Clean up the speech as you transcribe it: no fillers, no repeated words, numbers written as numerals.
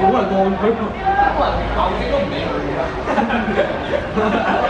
好多，佢牛精都唔理佢嘅。